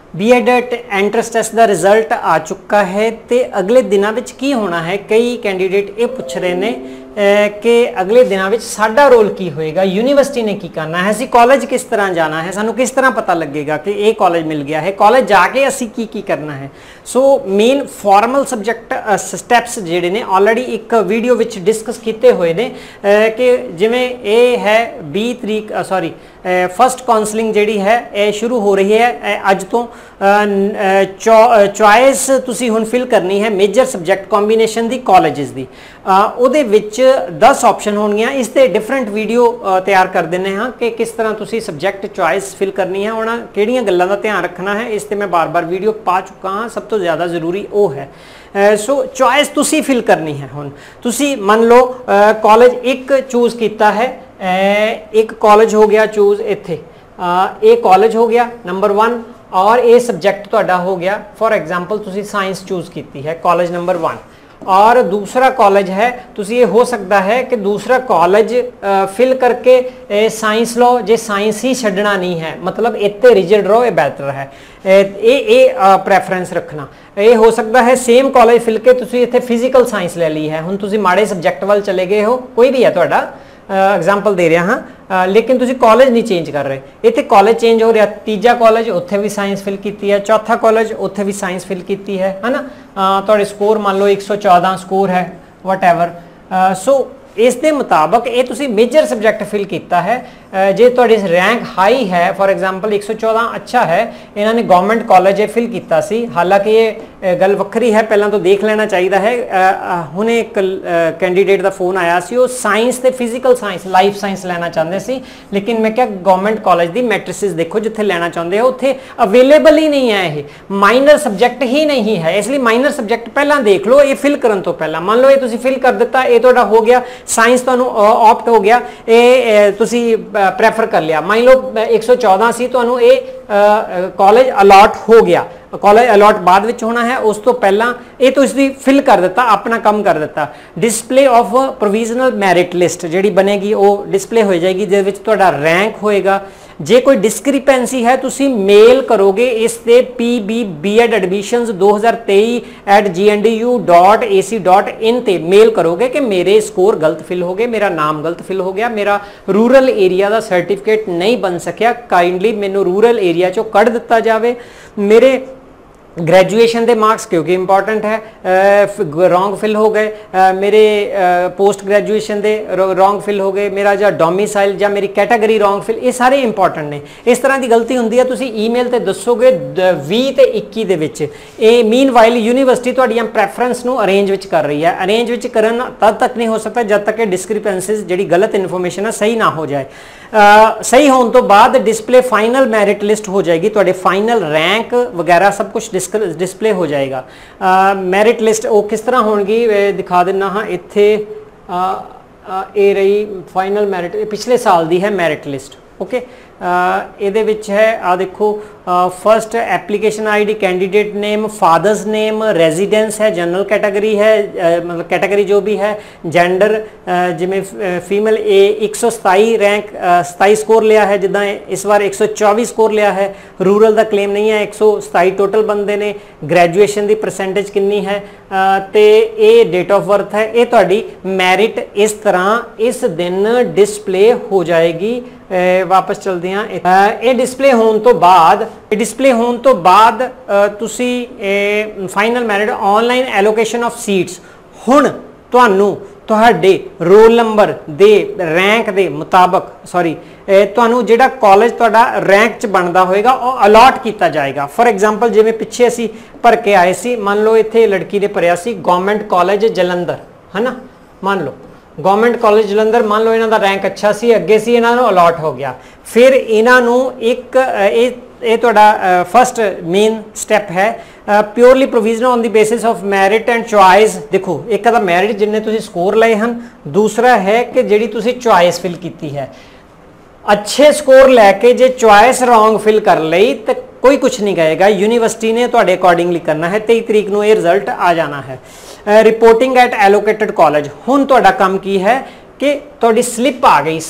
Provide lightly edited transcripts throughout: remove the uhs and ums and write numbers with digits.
BEd entrance test का result आ चुका है तो अगले दिनों में की होना है। कई कैंडीडेट ये पूछ रहे हैं कि अगले दिनों में साडा रोल की होएगा, यूनिवर्सिटी ने की करना है, असी कॉलेज किस तरह जाना है, सानू किस तरह पता लगेगा कि ये कॉलेज मिल गया है, कॉलेज जाके असी की करना है। So main formal subject steps जिहड़े ने ऑलरेडी एक वीडियो विच डिस्कस किए हुए ने कि जिवें ये है 20 तरीक फर्स्ट काउंसलिंग जिहड़ी है ये शुरू हो रही है अज तो। चॉइस तुसी हुण फिल करनी है मेजर सबजैक्ट कॉम्बीनेशन दी कॉलेजेस दी, उहदे विच 10 ऑप्शन होणगियां। इस ते डिफरेंट वीडियो तैयार कर दिंदे हां कि किस तरह तुसी सबजैक्ट चॉइस फिल करनी है, उहनां किहड़ियां गल्लां दा ध्यान रखना है। इस ते मैं बार बार वीडियो पा चुका हाँ, सब तो ज़्यादा जरूरी वो है। सो चॉइस तुसी फिल करनी है। हुण तुसी मान लो कॉलेज एक चूज़ किया है, एक कॉलेज हो गया चूज़ इत्थे, ये कॉलेज हो गया नंबर 1 और ये सबजैक्ट तुहाडा हो गया फॉर एग्जाम्पल तुसी साइंस चूज़ की है कॉलेज नंबर 1, और दूसरा कॉलेज है तुसी ये हो सकता है कि दूसरा कॉलेज फिल करके साइंस लो जे साइंस ही छड्डना नहीं है, मतलब इत्ते रिजिड रहो ये बेहतर है, ये प्रैफरेंस रखना। ये हो सकता है सेम कॉलेज फिल के तुसी इत्थे फिजिकल साइंस ले ली है, हुण तुसी माड़े सबजैक्ट वाल चले गए हो, कोई भी है तुहाडा एग्जाम्पल दे रहा हाँ, लेकिन तुसी कॉलेज नहीं चेंज कर रहे, इत्थे कॉलेज चेंज हो रहा, तीजा कॉलेज उत्थे भी साइंस फिल की है, चौथा कॉलेज उत्थे भी साइंस फिल की है ना। तुहाडे स्कोर मान लो 114 स्कोर है वट एवर। सो इस दे मुताबक ये तुसी मेजर सबजैक्ट फिल किया है, जे तुहाडी रैंक हाई है फॉर एग्जाम्पल 114 अच्छा है, इन्होंने गवर्नमेंट कॉलेज फिल किया सी, हालांकि ये गल वक्री है, पहला तो देख लेना चाहिए है। हुणे एक कैंडीडेट का फोन आया सी, वो साइंस ते फिजिकल साइंस लाइफ साइंस लेना चाहते सी, लेकिन मैं क्या गवर्नमेंट कॉलेज की मैट्रिसिस देखो जिथे लेना चाहते हो उत्थे अवेलेबल ही नहीं है, ये माइनर सबजैक्ट ही नहीं है, इसलिए माइनर सबजैक्ट पहला देख लो ये फिल करने तो पहला। मान लो ये तुसी फिल कर दिता, ये तुहाडा हो गया साइंस तुहानू ऑप्ट हो गया, ये तुसी प्रैफर कर लिया, मान लो 114 सी तुहानू ये कॉलेज अलॉट हो गया, कॉलेज अलॉट बाद विच होना है, उस तो पहला ये तो इसकी फिल कर दिता, अपना काम कर दिता। Display of provisional merit list जिहड़ी बनेगी वो डिस्प्ले हो जाएगी, जिहदे विच तुहाडा रैंक होएगा। जे कोई डिस्क्रिपेंसी है तुसी मेल करोगे इस ते pbbed admissions 2023@gndu.ac.in ते मेल करोगे कि मेरे स्कोर गलत फिल हो गए, मेरा नाम गलत फिल हो गया, मेरा रूरल एरिया का सर्टिफिकेट नहीं बन सकिया, काइंडली मैनू रूरल एरिया चो कढ़ दिता जाए, मेरे ग्रैजुएशन के मार्क्स क्योंकि इंपॉर्टेंट है रॉन्ग फिल हो गए, मेरे पोस्ट ग्रैजुएशन के रॉन्ग फिल हो गए, मेरा जो डोमिसाइल या मेरी कैटेगरी रॉन्ग फिल, ये सारे इंपॉर्टेंट ने। इस तरह की गलती होंदी है, तुसी ईमेल ते दसोगे 20 ते 21 दे विच। ये मीन वाइल यूनीवर्सिटी तुहाडियां प्रैफरेंस नूं अरेंज विच कर रही है, अरेंज विच करन तद तक नहीं हो सकता जब तक कि डिस्क्रिपेंसीज जिहड़ी गलत इन्फॉर्मेशन है सही ना हो जाए। सही होने तो बाद डिस्प्ले फाइनल मैरिट लिस्ट हो जाएगी, तुहाडे फाइनल रैंक वगैरह सब कुछ डिस्प्ले हो जाएगा। मैरिट लिस्ट वो किस तरह होगी दिखा देना हाँ, इत्थे ये रही फाइनल मैरिट, पिछले साल दी है मैरिट लिस्ट। ओके, ये विच है आ देखो, first application ID, candidate name, father's name, residence है, जनरल कैटेगरी है, मतलब कैटेगरी जो भी है, जेंडर जिमें फीमेल, ए 127 रैंक 27 स्कोर लिया है, जिदा इस बार 124 स्कोर लिया है, रूरल का क्लेम नहीं है, 127 टोटल बंदे ने, ग्रैजुएशन की परसेंटेज कितनी है, तो ये डेट ऑफ बर्थ है, ये तुहाडी मैरिट इस तरह इस दिन डिस्प्ले हो जाएगी। वापस चलते हैं, ये डिस्प्ले होने तो बाद तुसी final merit online allocation of seats, हुण तुहानू तुहाडे रोल नंबर दे रैंक दे मुताबक तुहानू जिहड़ा कॉलेज तुहाडा रैंक च बनदा होएगा वो अलॉट किया जाएगा। फॉर एग्जाम्पल जिवें पिछे असी भर के आए सी, मान लो इत्थे लड़की ने भरिया सी गवर्नमेंट कॉलेज जलंधर है ना, मान लो गवर्नमेंट कॉलेज जलंधर, मान लो इन्हों का रैंक अच्छा सी, अगे सी इन्हों अलॉट हो गया, फिर इन्हों एक ये तुहाडा फर्स्ट मेन स्टैप है purely provisional on the basis of merit and choice. देखो एक तो मैरिट जिन्ने तुसीं स्कोर लाए हैं, दूसरा है कि जिहड़ी तुसीं चॉइस फिल की है, अच्छे स्कोर लैके जे चॉइस रॉन्ग फिल कर ली तो कोई कुछ नहीं कहेगा, यूनीवर्सिटी ने तुहाडे अकॉर्डिंगली करना है। 23 तरीक नूं ये रिजल्ट आ जाना है। रिपोर्टिंग एट एलोकेटेड कॉलेज, हुण तुहाडा काम की है कि तुहाडी स्लिप आ गई,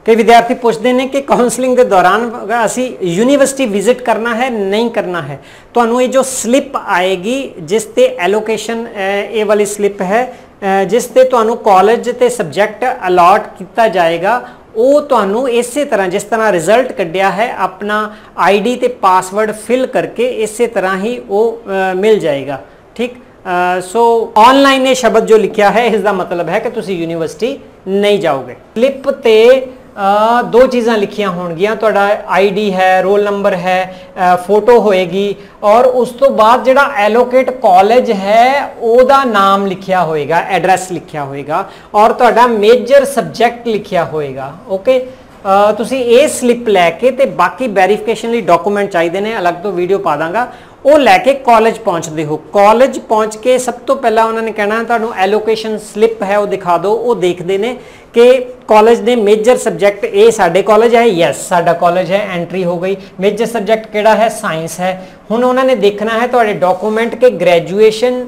कई विद्यार्थी पूछते हैं कि काउंसलिंग के दौरान असी यूनिवर्सिटी विजिट करना है नहीं करना है। तो ये जो स्लिप आएगी जिस ते एलोकेशन ये वाली स्लिप है जिस ते तुहानू कॉलेज ते सबजैक्ट अलॉट किया जाएगा वो तुहानू इस तरह जिस तरह रिजल्ट कढ़िया है अपना ID ते पासवर्ड फिल करके इस तरह ही वो मिल जाएगा। ठीक सो ऑनलाइन ये शब्द जो लिखा है इसका मतलब है कि तुसी यूनिवर्सिटी नहीं जाओगे। स्लिप ते दो चीज़ां लिखियां होणगियां, तुहाडा ID है, रोल नंबर है, फोटो होएगी और उस तो बाद जिहड़ा एलोकेट कॉलेज है ओदा नाम लिखिया होएगा, एड्रैस लिखिया होएगा और तुहाडा मेजर सबजैक्ट लिखिया होएगा। ओके तुसी ये स्लिप लैके ते बाकी वेरीफिकेशन लई डॉकूमेंट चाहिए ने, अलग तो वीडियो पा दांगा, वो लैके कॉलेज पहुँचते हो। कॉलेज पहुँच के सब तो पहला उन्होंने कहना तुहानू एलोकेशन स्लिप है वो दिखा दो, वो देखते हैं कि कॉलेज ने मेजर सबजैक्ट ए साडे कॉलेज है, यस साडा कॉलेज है, एंट्री हो गई। मेजर सबजैक्ट केड़ा है, साइंस है। हुण उन्होंने देखना है तुहाडे डॉकूमेंट के ग्रैजुएशन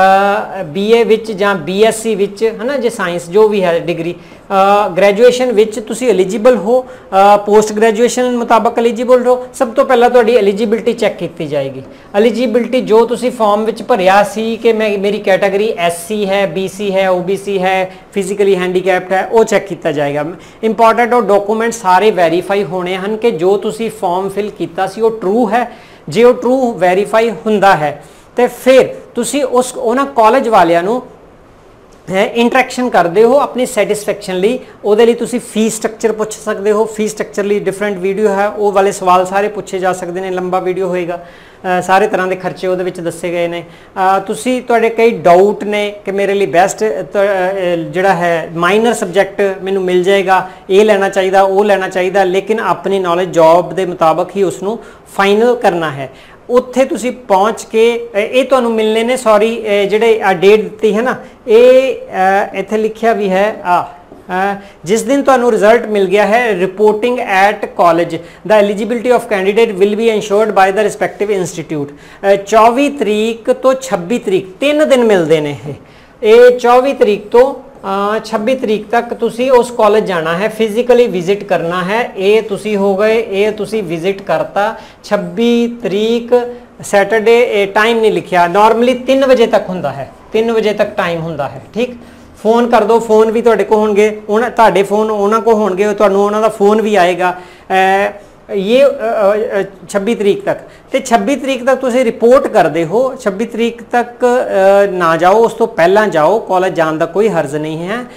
BA विच जां BSc विच है ना, जे साइंस जो भी है डिग्री ग्रैजुएशन विच तुसी एलिजिबल हो, पोस्ट ग्रैजुएशन मुताबक एलिजिबल हो। सब तो पहला तुहाडी एलिजिबिलिटी चैक की जाएगी। एलिजिबिलिटी जो तुसी फॉर्म विच भरिया सी कि मैं मेरी कैटेगरी SC है, BC है, OBC है, फिजिकली हैंडीकैप्ड है, वो चैक किया जाएगा। इंपॉर्टेंट और डॉकूमेंट सारे वैरीफाई होने हैं कि जो तुसी फॉर्म फिल किया सी वो ट्रू है। जे वो ट्रू वैरीफाई हुंदा है तो फिर तुसी उस उन्हां कॉलेज वालियां नूं इंटरैक्शन करते हो अपनी सैटिस्फैक्शन लई। उहदे लई तुसी फीस स्ट्रक्चर पूछ सकते हो। फीस स्ट्रक्चर लई डिफरेंट वीडियो है, वो वाले सवाल सारे पूछे जा सकते हैं, लंबा वीडियो होएगा। सारे तरह के खर्चे उहदे विच दस्से गए ने। तुसी तुहाडे कई डाउट ने कि मेरे लिए बेस्ट जिहड़ा है माइनर सबजैक्ट मैनूं मिल जाएगा, ये लेना चाहिए वो लेना चाहिए, लेकिन अपनी नॉलेज जॉब के मुताबक ही उसनूं फाइनल करना है। उत्थे तुसी पहुँच के ये तुहानू मिलने ने, सॉरी जिहड़े डेट दी है ना, ये इत्थे लिखिया भी है जिस दिन तुहानू रिजल्ट मिल गया है reporting at college the eligibility of candidate will be ensured by the respective institute. 24 तरीक तो 26 तरीक 3 दिन मिलते हैं। ये 24 तरीक तो 26 तरीक तक तुसी उस कॉलेज जाना है, फिजिकली विजिट करना है। ये तुसी हो गए, ये तुसी विजिट करता। 26 तरीक सैटरडे टाइम नहीं लिखा, नॉर्मली 3 बजे तक होंदा है, 3 बजे तक टाइम होंदा है। ठीक फोन कर दो, फोन भी तुहाडे को होणगे, तुहाडे फोन उन्हां को होणगे, तुहानू उन्हां दा फोन भी आएगा। ये 26 तरीक तक तो 26 तरीक तक तुसी रिपोर्ट करते हो। 26 तरीक तक ना जाओ, उस तो पहला जाओ, कॉलेज जाने का कोई हर्ज नहीं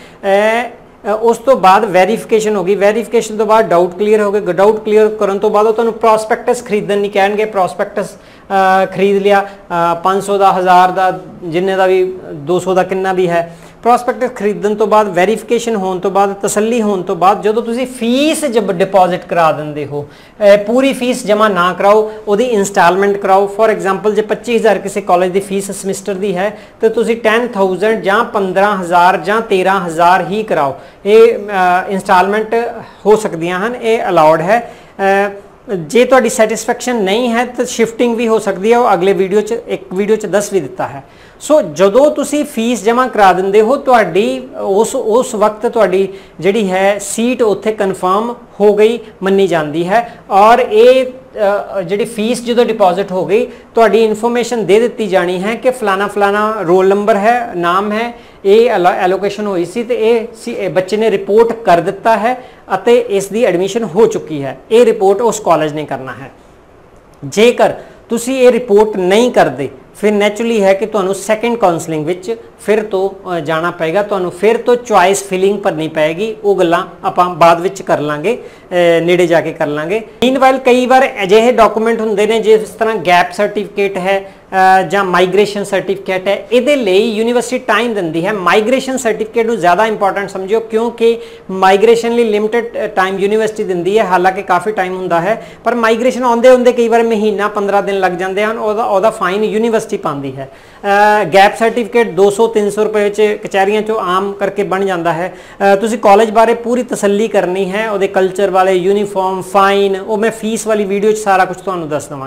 है। उस तो बाद वैरीफिकेशन होगी, वैरीफिकेशन तो बाद डाउट क्लीयर हो गए। डाउट क्लीयर करने तो बाद तुहानू प्रॉस्पैक्टस खरीदन नहीं कहणगे, प्रॉस्पैक्टस खरीद लिया 500 का, 1000 का, जिन्ने का भी 200 का कितना भी है। प्रॉस्पैक्टस खरीदन तो बाद वैरीफिकेशन होने तो बाद तसल्ली होने तो बाद जो तुसी फीस जब डिपॉजिट करा देंदे हो, पूरी फीस जमा ना कराओ, उहदी इंस्टॉलमेंट कराओ। फॉर एग्जांपल जे 25,000 किसी कॉलेज की फीस समैस्टर की है तो तुसी 10,000 जां 15,000 जां 13,000 ही कराओ। ये इंस्टॉलमेंट हो सकदियां हन, ये अलाउड है। जे तुहाडी सैटिस्फैक्शन नहीं है तो शिफ्टिंग भी हो सकती है, वो अगले वीडियो च एक वीडियो च दस भी दिता है। सो जदों तुसी फीस जमा करा दिंदे हो तुहाडी उस वक्त तुहाडी जिहड़ी है सीट उत्थे कन्फर्म हो गई मन्नी जाती है। और ये जिहड़ी फीस जो डिपॉजिट हो गई तुहाडी इन्फॉर्मेशन दे दी जानी है कि फलाना फलाना रोल नंबर है, नाम है, ये एलोकेशन हुई सी ते ये बच्चे ने रिपोर्ट कर दिता है अते इसकी एडमिशन हो चुकी है। ये रिपोर्ट उस कॉलेज ने करना है। जेकर तुसी ये रिपोर्ट नहीं करते फिर नैचुरली है कि तुहानू सैकेंड काउंसलिंग विच फिर तो जाना पेगा, तुहानू फिर तो चॉइस फिलिंग भरनी पेगी। वो गल्लां आपां बाद विच कर लांगे, नेड़े जाके कर लांगे। मीनवाइल कई बार अजिहे डॉकूमेंट हुंदे ने जिस तरह गैप सर्टिफिकेट है जां माइग्रेशन सर्टिफिकेट है, इहदे लई यूनिवर्सिटी टाइम दिंदी है। माइग्रेशन सर्टिफिकेट नूं ज़्यादा इंपॉर्टेंट समझियो क्योंकि माइग्रेशन लई लिमिटेड टाइम यूनिवर्सिटी दिंदी है, हालांकि काफ़ी टाइम हुंदा है, पर माइग्रेशन आउंदे हुंदे कई बार महीना 15 दिन लग जाते हैं, ओहदा फाइन यूनिवर्सिटी पाती है। गैप सर्टिफिकेट 200-300 रुपए कचहरियों चो आम करके बन जाता है। तुसी कॉलेज बारे पूरी तसल्ली करनी है, उहदे कल्चर वाले यूनीफॉर्म फाइन, वो मैं फीस वाली वीडियो सारा कुछ तुहानू दस देवांगा।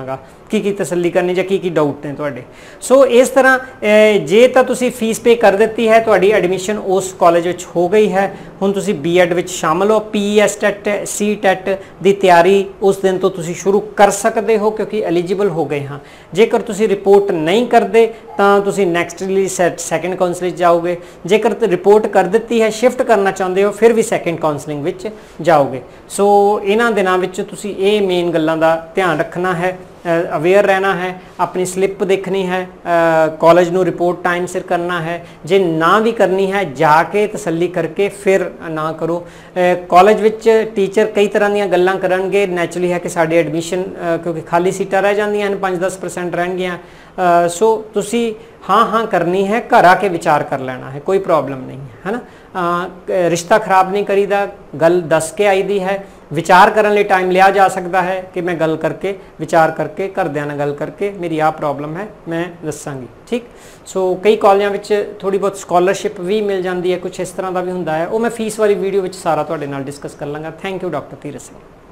की तसल्ली करनी ਜਾਂ ਕੀ डाउट ने ਤੁਹਾਡੇ। सो इस तरह जे ਤਾਂ ਤੁਸੀਂ फीस पे कर ਦਿੱਤੀ है, ਤੁਹਾਡੀ ਐਡਮਿਸ਼ਨ ਉਸ ਕਾਲਜ ਵਿੱਚ ਹੋ ਗਈ ਹੈ, ਹੁਣ ਤੁਸੀਂ ਬੀਐਡ ਵਿੱਚ ਸ਼ਾਮਲ ਹੋ। ਪੀਐਸ ਟੈਟ ਸੀ ਟੈਟ ਦੀ ਤਿਆਰੀ ਉਸ ਦਿਨ ਤੋਂ ਤੁਸੀਂ ਸ਼ੁਰੂ ਕਰ ਸਕਦੇ ਹੋ ਕਿਉਂਕਿ ਐਲੀਜੀਬਲ ਹੋ ਗਏ ਹਾਂ। ਜੇਕਰ ਤੁਸੀਂ ਰਿਪੋਰਟ ਨਹੀਂ ਕਰਦੇ ਤਾਂ ਤੁਸੀਂ ਨੈਕਸਟਲੀ ਸੈਕੰਡ ਕਾਉਂਸਲਿੰਗ ਜਾਓਗੇ। ਜੇਕਰ ਰਿਪੋर्ट कर ਦਿੱਤੀ है, शिफ्ट करना चाहते हो, फिर भी सैकेंड काउंसलिंग विच जाओगे। सो इन्हां दिनां विच तुसीं ये मेन गल्लां दा ध्यान रखना है, अवेयर रहना है, अपनी स्लिप देखनी है, कॉलेज नूं रिपोर्ट टाइम सिर करना है। जे ना भी करनी है जाके तसल्ली करके फिर ना करो। कॉलेज विच टीचर कई तरह दीयां गल्लां करनगे, नैचुरली है कि साडी एडमिशन क्योंकि खाली सीटां रह जांदियां हन, 5-10% रहणगीआं। सो तुसी हाँ करनी है, घर आके विचार कर लेना है, कोई प्रॉब्लम नहीं है ना। रिश्ता खराब नहीं करीदा, गल दस के आई दी है, विचार करने लिए टाइम लिया जा सकता है कि मैं गल करके विचार करके घरदियां नाल गल करके मेरी आ प्रॉब्लम है मैं दसांगी, ठीक। सो कई कॉलेजां विच थोड़ी बहुत स्कॉलरशिप भी मिल जाती है, कुछ इस तरह का भी हुंदा है, वो मैं फीस वाली वीडियो विच सारा तुहाडे नाल डिस्कस कर लांगा। Thank you doctor Dheeraj Singh.